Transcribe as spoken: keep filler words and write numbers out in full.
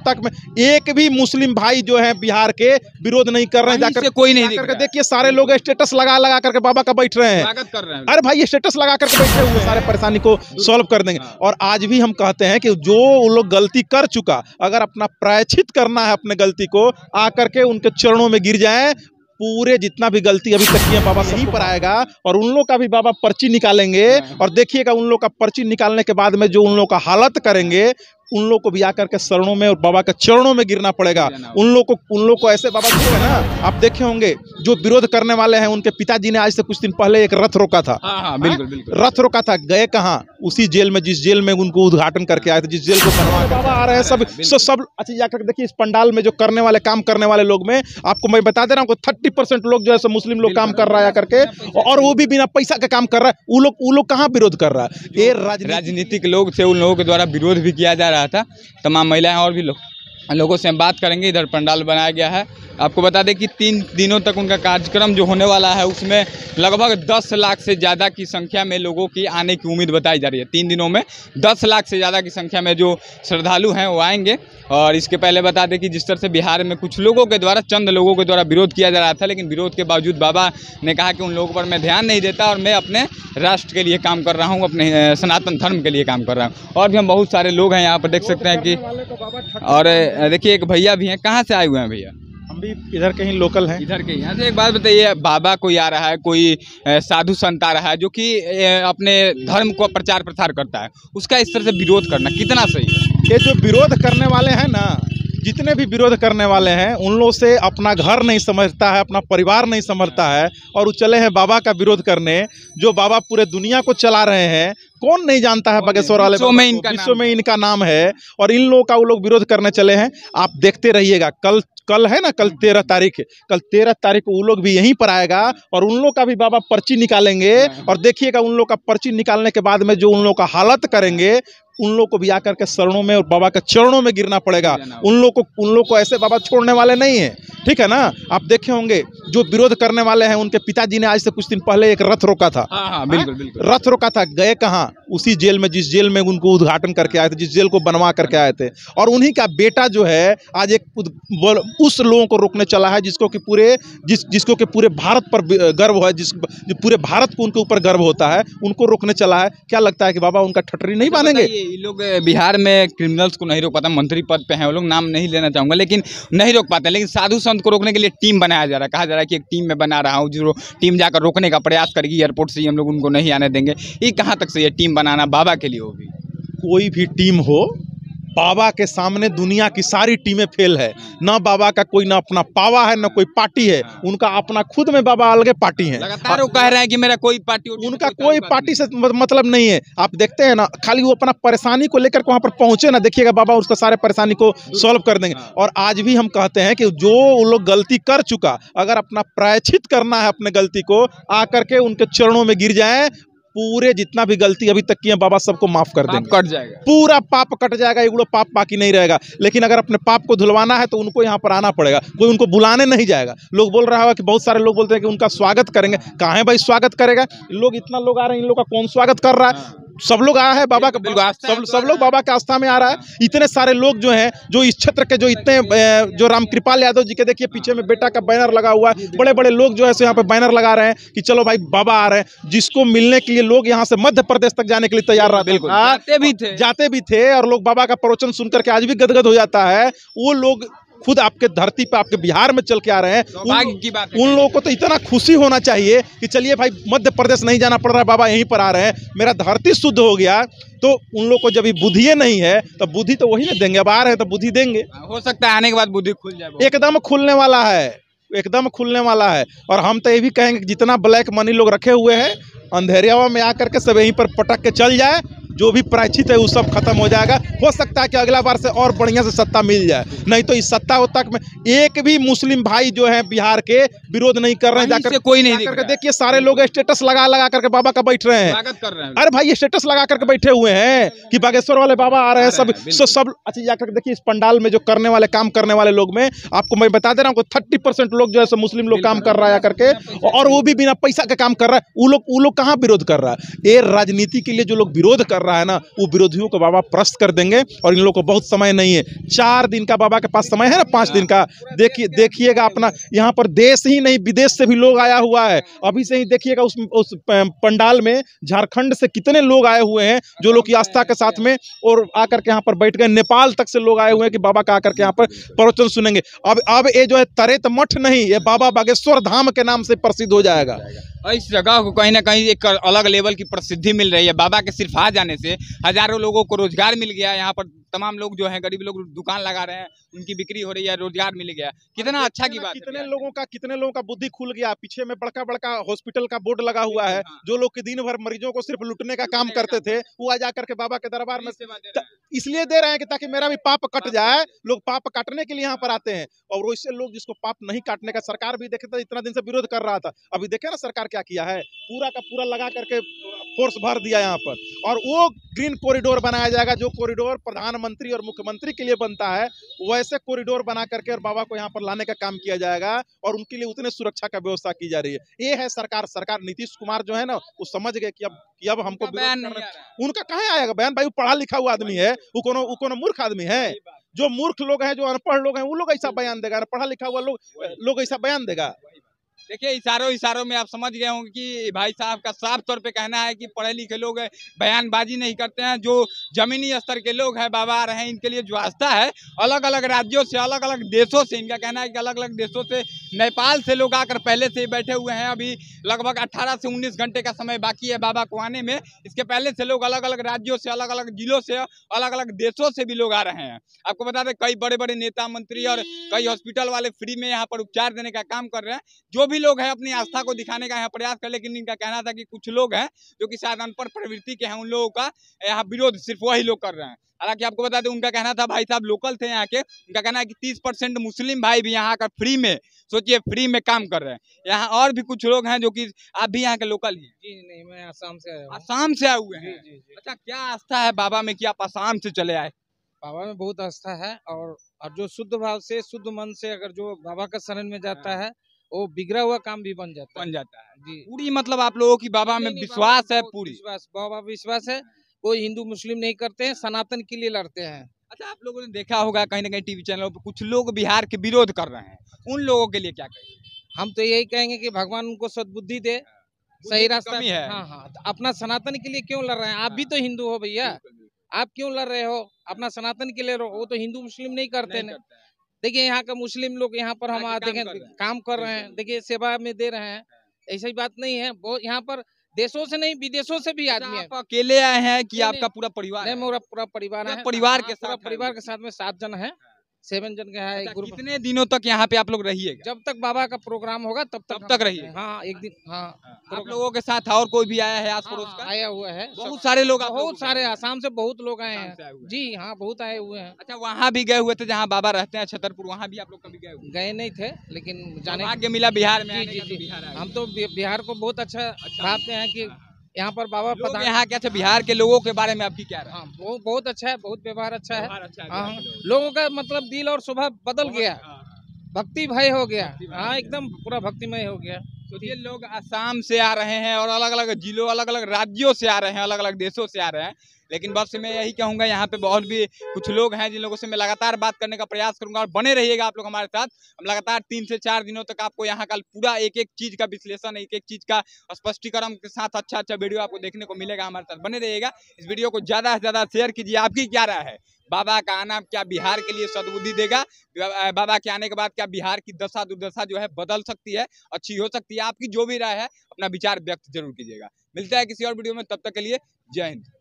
तक में एक भी मुस्लिम भाई जो है बिहार के विरोध नहीं कर रहे हैं। जाकर कोई नहीं दिख रहा है। देखिए सारे लोग स्टेटस लगा लगा करके बाबा का बैठ रहे हैं, स्वागत कर रहे हैं। अरे भाई ये स्टेटस लगा करके बैठे हुए सारे परेशानी को सॉल्व कर देंगे। और आज भी हम कहते हैं कि जो वो लोग गलती कर चुका, अगर अपना प्रायश्चित करना है अपने गलती को, आकर के उनके चरणों में गिर जाएं। पूरे जितना भी गलती अभी तक किया बाबा यहीं पर आएगा और उन लोग का भी बाबा पर्ची निकालेंगे। और देखिएगा उन लोग का पर्ची निकालने के बाद में जो उन लोग का हालत करेंगे, उन लोग को भी आकर के शरणों में और बाबा के चरणों में गिरना पड़ेगा। उन लोग को उन लोग को ऐसे बाबा जो है ना, आप देखे होंगे जो विरोध करने वाले हैं, उनके पिताजी ने आज से कुछ दिन पहले एक रथ रोका था। हाँ हाँ बिल्कुल बिल्कुल रथ रोका था, गए कहाँ? उसी जेल में, जिस जेल में उनको उद्घाटन करके आए थे, जिस जेल को बनवा बाबा आ रहे हैं सब सब सब अच्छा जाकर देखिए इस पंडाल में जो करने वाले काम करने वाले लोग में आपको मैं बता दे रहा हूँ थर्टी परसेंट लोग जो है मुस्लिम लोग काम कर रहा है करके, और वो भी बिना पैसा के काम कर रहा है। वो लोग वो लोग कहाँ विरोध कर रहा है? ये राजनीतिक लोग थे, उन लोगों के द्वारा विरोध भी किया जा रहा था। तमाम महिलाएं और भी लोग लोगों से हम बात करेंगे। इधर पंडाल बनाया गया है। आपको बता दें कि तीन दिनों तक उनका कार्यक्रम जो होने वाला है, उसमें लगभग दस लाख से ज़्यादा की संख्या में लोगों की आने की उम्मीद बताई जा रही है। तीन दिनों में दस लाख से ज़्यादा की संख्या में जो श्रद्धालु हैं वो आएंगे। और इसके पहले बता दें कि जिस तरह से बिहार में कुछ लोगों के द्वारा, चंद लोगों के द्वारा विरोध किया जा रहा था, लेकिन विरोध के बावजूद बाबा ने कहा कि उन लोगों पर मैं ध्यान नहीं देता और मैं अपने राष्ट्र के लिए काम कर रहा हूँ, अपने सनातन धर्म के लिए काम कर रहा हूँ। और भी हम बहुत सारे लोग हैं यहाँ पर, देख सकते हैं कि, और देखिए एक भैया भी हैं। कहाँ से आए हुए हैं भैया? हम भी इधर कहीं लोकल हैं। इधर के यहाँ से। एक बात बताइए, बाबा कोई आ रहा है, कोई साधु संत आ रहा है जो कि अपने धर्म को प्रचार प्रसार करता है, उसका इस तरह से विरोध करना कितना सही है? ये जो विरोध करने वाले हैं ना, जितने भी विरोध करने वाले हैं, उन लोगों से अपना घर नहीं समझता है, अपना परिवार नहीं समझता है, और वो चले हैं बाबा का विरोध करने। जो बाबा पूरे दुनिया को चला रहे हैं, कौन नहीं जानता है बागेश्वर वाले विश्व में इनका विश्व में इनका नाम है। और इन लोगों का वो लोग विरोध करने चले हैं। आप देखते रहिएगा, कल कल है ना, कल तेरह तारीख कल तेरह तारीख को वो लोग भी यहीं पर आएगा और उन लोग का भी बाबा पर्ची निकालेंगे। और देखिएगा उन लोग का पर्ची निकालने के बाद में जो उन लोग का हालत करेंगे, उन लोग को भी आकर के शरणों में और बाबा के चरणों में गिरना पड़ेगा। उन लोग को उन लोग को ऐसे बाबा छोड़ने वाले नहीं है, ठीक है ना। आप देखे होंगे जो विरोध करने वाले हैं, उनके पिताजी ने आज से कुछ दिन पहले एक रथ रोका था। हाँ हाँ बिल्कुल बिल्कुल रथ रोका था, गए कहाँ? उसी जेल में, जिस जेल में उनको उद्घाटन करके आए थे, जिस जेल को बनवा करके आए थे। और उन्हीं का बेटा जो है आज एक उस लोगों को रोकने चला है जिसको कि पूरे जिस जिसको कि पूरे भारत पर गर्व है, जिस पूरे भारत को उनके ऊपर गर्व होता है, उनको रोकने चला है। क्या लगता है कि बाबा उनका ठटरी नहीं बांधेंगे? ये लोग बिहार में क्रिमिनल्स को नहीं रोक पाता, मंत्री पद पे हैं वो लोग, नाम नहीं लेना चाहूँगा, लेकिन नहीं रोक पाते। लेकिन साधु संत को रोकने के लिए टीम बनाया जा रहा है। कहा जा रहा है कि एक टीम में बना रहा हूँ, जो टीम जाकर रोकने का प्रयास करेगी। एयरपोर्ट से ही हम लोग उनको नहीं आने देंगे। ये कहाँ तक से ये टीम बनाना बाबा के लिए होगी? कोई भी टीम हो, बाबा के सामने दुनिया की सारी टीमें फेल है। ना बाबा का कोई ना अपना पावा है, ना कोई पार्टी है। उनका अपना खुद में बाबा अलग पार्टी है। लगातार वो कह रहे हैं कि मेरा कोई पार्टी, उनका कोई पार्टी से मतलब नहीं है। आप देखते हैं ना, खाली वो अपना परेशानी को लेकर वहाँ पर पहुंचे ना, देखिएगा बाबा उसका सारे परेशानी को सॉल्व कर देंगे। और आज भी हम कहते हैं कि जो वो लोग गलती कर चुका, अगर अपना प्रायश्चित करना है अपने गलती को, आकर के उनके चरणों में गिर जाए। पूरे जितना भी गलती अभी तक किए बाबा सबको माफ कर देंगे, कट जाएगा, पूरा पाप कट जाएगा, एगो पाप बाकी नहीं रहेगा। लेकिन अगर अपने पाप को धुलवाना है तो उनको यहाँ पर आना पड़ेगा। कोई उनको बुलाने नहीं जाएगा। लोग बोल रहा है कि बहुत सारे लोग बोलते हैं कि उनका स्वागत करेंगे। कहाँ है भाई स्वागत करेगा? लोग इतना लोग आ रहे हैं, इन लोग का कौन स्वागत कर रहा है? सब लोग आया है बाबा का, सब सब लोग बाबा के आस्था में आ रहा है। इतने सारे लोग जो हैं, जो इस क्षेत्र के, जो इतने जो रामकृपाल यादव जी के देखिए पीछे में बेटा का बैनर लगा हुआ है। बड़े बड़े लोग जो है यहाँ पे बैनर लगा रहे हैं कि चलो भाई बाबा आ रहे हैं, जिसको मिलने के लिए लोग यहाँ से मध्य प्रदेश तक जाने के लिए तैयार रहा। बिल्कुल जाते भी थे जाते भी थे और लोग बाबा का प्रवचन सुनकर के आज भी गदगद हो जाता है। वो लोग खुद आपके धरती पे, आपके बिहार में चल के आ रहे हैं। उन, की बात उन लोगों को तो इतना खुशी होना चाहिए कि चलिए भाई मध्य प्रदेश नहीं जाना पड़ रहा है, बाबा यहीं पर आ रहे हैं, मेरा धरती शुद्ध हो गया। तो उन लोग को जब बुद्धि नहीं है तो बुद्धि तो वही ना देंगे। अब आ रहे हैं तो बुद्धि देंगे। हो सकता है आने के बाद बुद्धि खुल जाए, एकदम खुलने वाला है, एकदम खुलने वाला है। और हम तो ये भी कहेंगे कि जितना ब्लैक मनी लोग रखे हुए हैं, अंधेरिया में आकर के सब यहीं पर पटक के चल जाए। जो भी प्रायश्चित है वो सब खत्म हो जाएगा। हो सकता है कि अगला बार से और बढ़िया से सत्ता मिल जाए, नहीं तो इस सत्ता तक में एक भी मुस्लिम भाई जो है बिहार के विरोध नहीं कर रहे हैं। जाकर कोई नहीं दिख रहा है। देखिए सारे लोग स्टेटस लगा लगा करके बाबा का बैठ रहे हैं, स्वागत कर रहे हैं। अरे भाई ये स्टेटस लगा करके बैठे हुए हैं कि बागेश्वर वाले बाबा आ रहे हैं सब सब। अच्छा जाकर देखिए इस पंडाल में जो करने वाले काम करने वाले लोग में आपको मैं बता दे रहा हूँ थर्टी परसेंट लोग जो है मुस्लिम लोग काम कर रहा है करके, और वो भी बिना पैसा के काम कर रहा है। वो लोग वो लोग कहाँ विरोध कर रहा है? ये राजनीति के लिए जो लोग विरोध कर रहा है ना, वो विरोधियों को बाबा प्रस्त कर देंगे और इन लोगों को बहुत समय नहीं है। चार दिन का बाबा के पास समय है ना, पाँच दिन का। देखिए देखिएगा अपना यहाँ पर देश ही नहीं विदेश से भी लोग आया हुआ है। अभी से ही देखिएगा उस उस पंडाल में झारखंड से कितने लोग आए हुए हैं, जो लोग की आस्था के साथ में और आकर के यहाँ पर बैठ गए। नेपाल तक से लोग आए हुए हैं कि बाबा का आकर के यहाँ पर प्रवचन सुनेंगे। अब अब ये जो है तरेत मठ नहीं, ये बाबा बागेश्वर धाम के नाम से प्रसिद्ध हो जाएगा। और इस जगह को कहीं ना कहीं एक अलग लेवल की प्रसिद्धि मिल रही है। बाबा के सिर्फ आ जाने से हजारों लोगों को रोजगार मिल गया। यहाँ पर तमाम लोग जो हैं, गरीब लोग दुकान लगा रहे हैं, उनकी बिक्री हो रही है, रोजगार मिल गया। कितना अच्छा की बात है। कितने लोगों का कितने लोगों का बुद्धि खुल गया। पीछे में बड़का बड़का हॉस्पिटल का बोर्ड लगा हुआ है। जो लोग के दिन भर मरीजों को सिर्फ लूटने का काम करते थे, वो आ जाकर के बाबा के दरबार में इसलिए दे रहे हैं कि ताकि मेरा भी पाप कट जाए। लोग पाप काटने के लिए यहाँ पर आते हैं। और वैसे लोग जिसको पाप नहीं काटने का, सरकार भी देखे तो इतना दिन से विरोध कर रहा था, अभी देखे ना सरकार क्या किया है, पूरा का पूरा लगा करके फोर्स भर दिया यहाँ पर। और वो ग्रीन कॉरिडोर बनाया जाएगा, जो कॉरिडोर प्रधानमंत्री और मुख्यमंत्री के लिए बनता है, वैसे कॉरिडोर बना करके और बाबा को यहाँ पर लाने का काम किया जाएगा और उनके लिए उतने सुरक्षा का व्यवस्था की जा रही है। ये है सरकार सरकार नीतीश कुमार जो है ना, वो समझ गए कि अब कि अब हमको बयान नहीं आ रहा है। उनका कहाँ आएगा बयान? भाई वो पढ़ा लिखा हुआ आदमी है, वो कोनो वो कोनो मूर्ख आदमी है। जो मूर्ख लोग हैं, जो अनपढ़ लोग हैं, वो लोग ऐसा बयान देगा। पढ़ा लिखा हुआ लोग लोग ऐसा बयान देगा। देखिए इशारों इशारों में आप समझ गए होंगे कि भाई साहब का साफ तौर पे कहना है कि पढ़े लिखे लोग बयानबाजी नहीं करते हैं। जो जमीनी स्तर के लोग हैं, बाबा आ रहे हैं, इनके लिए जो आस्था है, अलग अलग राज्यों से, अलग अलग देशों से, इनका कहना है कि अलग अलग देशों से, नेपाल से लोग आकर पहले से ही बैठे हुए हैं। अभी लगभग अट्ठारह से उन्नीस घंटे का समय बाकी है बाबा को आने में। इसके पहले से लोग अलग अलग राज्यों से, अलग अलग जिलों से, अलग अलग देशों से भी लोग आ रहे हैं। आपको बता दें कई बड़े बड़े नेता मंत्री और कई हॉस्पिटल वाले फ्री में यहाँ पर उपचार देने का काम कर रहे हैं। जो भी लोग हैं अपनी आस्था को दिखाने का यहाँ प्रयास कर, लेकिन इनका कहना था कि कुछ लोग हैं जो कि शायद अनपढ़ प्रवृत्ति के हैं, उन लोगों का यहाँ विरोध सिर्फ वही लोग कर रहे हैं। हालांकि आपको बता दें उनका कहना था, भाई साहब लोकल थे यहाँ के, उनका कहना है कि तीस परसेंट मुस्लिम भाई भी यहाँ का फ्री में, सोचिए फ्री में काम कर रहे हैं। यहाँ और भी कुछ लोग हैं जो कि आप भी यहाँ के लोकल ही हैं? जी नहीं, मैं आसाम से आया हूँ। आसाम से आए हुए हैं? जी, जी, जी। अच्छा, क्या आस्था है बाबा में कि आप आसाम से चले आए? बाबा में बहुत आस्था है और और जो शुद्ध भाव से, शुद्ध मन से अगर जो बाबा का शरण में जाता है, वो बिगड़ा हुआ काम भी बन जाता है। बन जाता है जी। पूरी मतलब आप लोगों की बाबा में विश्वास है? पूरी विश्वास, बाबा विश्वास है। कोई हिंदू मुस्लिम नहीं करते हैं, सनातन के लिए लड़ते हैं। अच्छा, आप लोगों ने देखा होगा कहीं ना कहीं टीवी चैनलों पर कुछ लोग बिहार के विरोध कर रहे हैं, उन लोगों के लिए क्या कहेंगे? हम तो यही कहेंगे कि भगवान उनको सद्बुद्धि दे, सही रास्ता है। हाँ हाँ, तो अपना सनातन के लिए क्यों लड़ रहे हैं? आप भी तो हिंदू हो भैया, आप क्यों लड़ रहे हो? अपना सनातन के लिए लड़ो। वो तो हिंदू मुस्लिम नहीं करते हैं। देखिए यहाँ का मुस्लिम लोग यहाँ पर हम देखें काम कर रहे हैं, देखिए सेवा में दे रहे हैं, ऐसी बात नहीं है। बहुत यहाँ पर देशों से नहीं, विदेशों से भी आदमी है। आप अकेले आए हैं कि आपका पूरा परिवार? नहीं, मेरा पूरा परिवार है। परिवार के साथ? परिवार के साथ में सात जन है, सेवन जन का है ग्रुप। कितने दिनों तक यहाँ पे आप लोग रहिएगा? जब तक बाबा का प्रोग्राम होगा तब तक तब तक रहिए। हाँ, एक दिन। हाँ, आप लोगों के साथ और कोई भी आया है आस पड़ोस का? आया हुआ है, बहुत सारे लोग, बहुत सारे आसाम से बहुत लोग आए हैं। जी हाँ, बहुत आए हुए हैं। अच्छा, वहाँ भी गए हुए थे जहाँ बाबा रहते हैं छतरपुर, वहाँ भी आप लोग कभी गए हुए? गए नहीं थे, लेकिन जाने भाग्य मिला बिहार में। जी जी जी, हम तो बिहार को बहुत अच्छा भावते हैं कि यहाँ पर बाबा पता यहाँ क्या? अच्छा, बिहार के लोगों के बारे में आपकी क्या राय? हाँ, बहुत बहुत अच्छा है, बहुत व्यवहार अच्छा है। अच्छा है, हाँ, लोगों का मतलब दिल और स्वभाव बदल गया, भक्ति भाई हो गया। हाँ, एकदम पूरा भक्तिमय हो गया। तो ये लोग आसाम से आ रहे हैं और अलग अलग जिलों, अलग अलग राज्यों से आ रहे हैं, अलग अलग देशों से आ रहे हैं, लेकिन बस मैं यही कहूँगा यहाँ पे बहुत भी कुछ लोग हैं जिन लोगों से मैं लगातार बात करने का प्रयास करूंगा। और बने रहिएगा आप लोग हमारे साथ। हम लगातार तीन से चार दिनों तक आपको यहाँ का पूरा एक एक चीज़ का विश्लेषण, एक एक चीज़ का स्पष्टीकरण के साथ अच्छा अच्छा वीडियो आपको देखने को मिलेगा। हमारे साथ बने रहिएगा। इस वीडियो को ज़्यादा से ज़्यादा शेयर कीजिए। आपकी क्या राय है? बाबा का आना क्या बिहार के लिए सद्बुद्धि देगा? बाबा के आने के बाद क्या बिहार की दशा दुर्दशा जो है बदल सकती है, अच्छी हो सकती है? आपकी जो भी राय है अपना विचार व्यक्त जरूर कीजिएगा। मिलता है किसी और वीडियो में, तब तक के लिए जय हिंद।